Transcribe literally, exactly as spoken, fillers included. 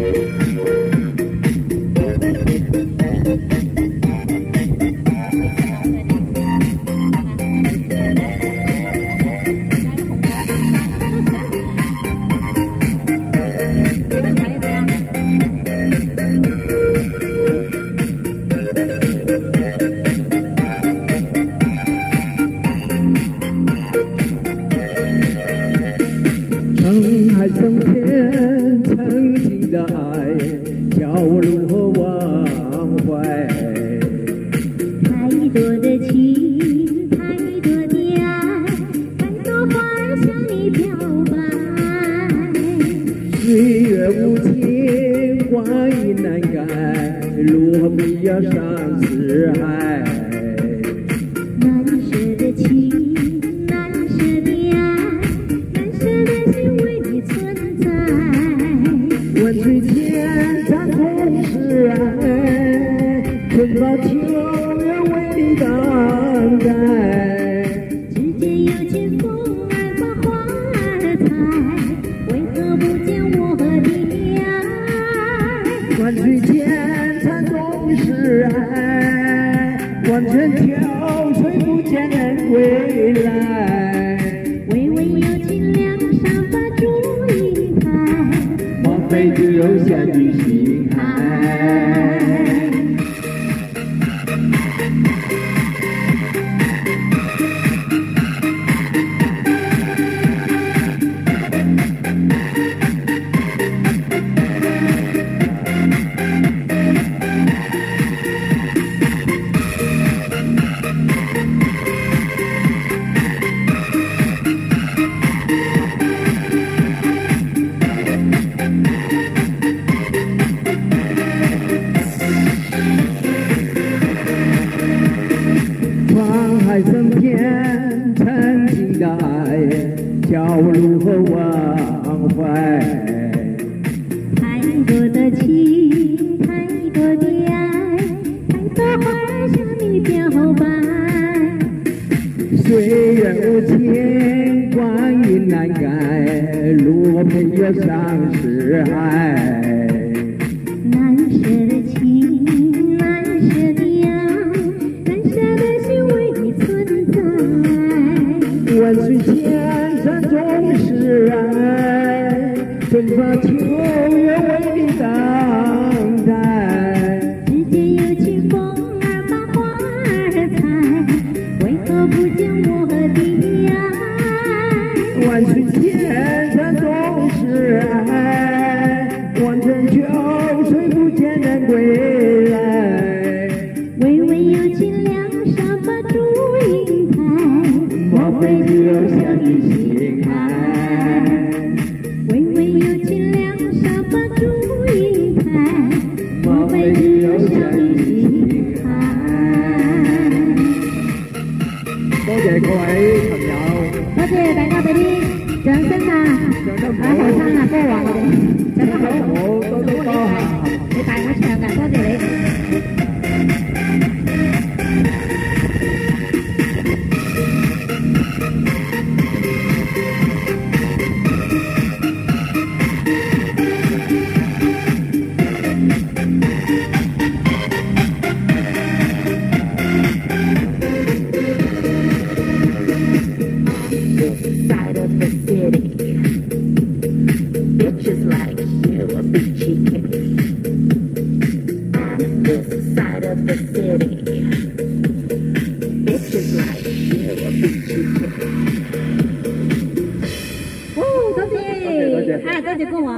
海成片曾经的爱，叫我如何忘怀？ 太多的情，太多的爱，太多话向你表白。 岁月无情，光阴难改，如何不要上四海？ 难舍的情，难舍的爱。 万水千山总是爱，春到秋月为你等待。 只见有情风儿把花儿采，为何不见我的爱？ 万水千山总是爱，万千秋水不见人归来。 微微有情两上把烛影台。 非只有相遇心海。海成片曾经的爱，叫我如何忘怀？ 太多的情，太多的爱，太多话向你表白。 岁月无情，光阴难改，如何没有上四海？ 难舍的情，难舍的爱。 万水千山总是爱，春发秋月为你等待。 只见有情风儿把花儿采，为何不见我的爱？ 万水千山总是爱，万千秋水不见人归来。 微微有情两上把烛影台。 莫非只有相遇心海？ 微微有情两上把烛影台。莫非只有相遇心海？ 多謝各位朋友， 多謝大家俾啲掌聲啊！啊，後生啊，歌王我哋唱得好， 好多多多嚇， 你帶我唱㗎，多謝你。 Side of the city, bitches like you are bitchy kitty. On this side of the city, bitches like you are bitchy kitty. 哦，多謝，啊，多謝歌王。